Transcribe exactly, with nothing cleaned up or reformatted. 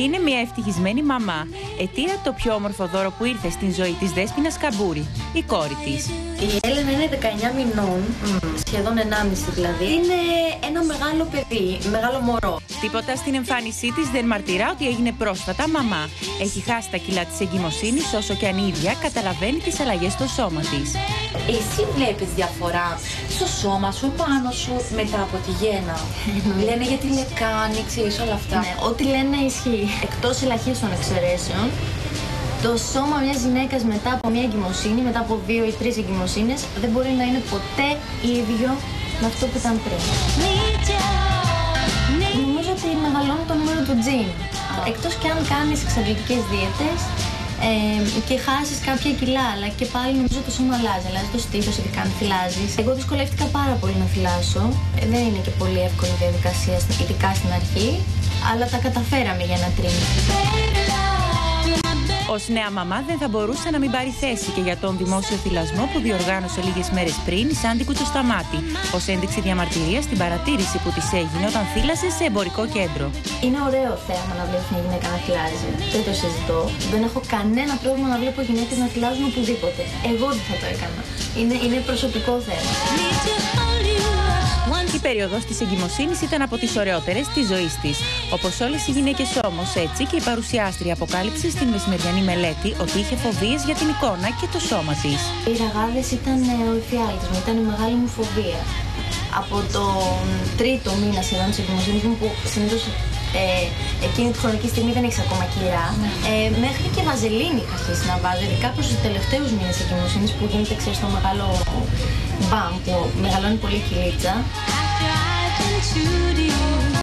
Είναι μια ευτυχισμένη μαμά. Ετήρα το πιο όμορφο δώρο που ήρθε στην ζωή της Δέσποινας Καμπούρη, η κόρη της. Η Έλενα είναι δεκαεννιά μηνών, mm. σχεδόν ενάμιση δηλαδή. Είναι ένα μεγάλο παιδί, μεγάλο μωρό. Τίποτα στην εμφάνισή της δεν μαρτυρά ότι έγινε πρόσφατα μαμά. Έχει χάσει τα κιλά της εγκυμοσύνης, όσο και αν η ίδια καταλαβαίνει τις αλλαγές στο σώμα της. Εσύ βλέπεις διαφορά στο σώμα σου, πάνω σου, μετά από τη γέννα? Λένε για τη λεκάνη, ξέρεις όλα αυτά. Ναι, ό,τι λένε ισχύει. Εκτός ελαχίστων εξαιρέσεων, το σώμα μιας γυναίκας μετά από μια εγκυμοσύνη, μετά από δύο ή τρεις εγκυμοσύνες, δεν μπορεί να είναι ποτέ ίδιο με αυτό που ήταν πριν. Νομίζω ότι μεγαλώνει το νούμερο του τζιν. Εκτός και αν κάνεις εξαντλητικές δίαιτες ε, και χάσεις κάποια κιλά, αλλά και πάλι νομίζω το σώμα αλλάζει. Αλλάζει το στήθος, ειδικά αν θυλάζεις. Εγώ δυσκολεύτηκα πάρα πολύ να θυλάσω. Ε, δεν είναι και πολύ εύκολη διαδικασία, ειδικά στην αρχή, αλλά τα καταφέραμε για ένα τρίμηνο. Ως νέα μαμά δεν θα μπορούσε να μην πάρει θέση και για τον δημόσιο θυλασμό που διοργάνωσε λίγες μέρες πριν η Σάντι Κουτσοσταμάτη, ως ένδειξη διαμαρτυρίας στην παρατήρηση που της έγινε όταν θύλασε σε εμπορικό κέντρο. Είναι ωραίο θέαμα να βλέπεις μια γυναίκα να θυλάζει. Δεν το συζητώ. Δεν έχω κανένα πρόβλημα να βλέπω γυναίκες να θυλάζουν οπουδήποτε. Εγώ δεν θα το έκανα. Είναι, είναι προσωπικό θέμα. Η περίοδος της εγκυμοσύνης ήταν από τις ωραιότερες της ζωής της. Όπως όλες οι γυναίκες όμως, έτσι και η παρουσιάστρια αποκάλυψε στην μεσημεριανή μελέτη ότι είχε φοβίες για την εικόνα και το σώμα της. Οι ραγάδες ήταν ο εφιάλτης μου, ήταν η μεγάλη μου φοβία. Από τον τρίτο μήνα σχεδόν της εγκυμοσύνης μου, που συνήθως ε, εκείνη τη χρονική στιγμή δεν έχεις ακόμα κιλά, ε, μέχρι και βαζελίνη είχα αρχίσει να βάζω, ειδικά προς τους τελευταίους μήνες της εγκυμοσύνης που γίνεται, ξέρεις, το μεγάλο μπαμ που μεγαλώνει πολύ η κυλίτσα.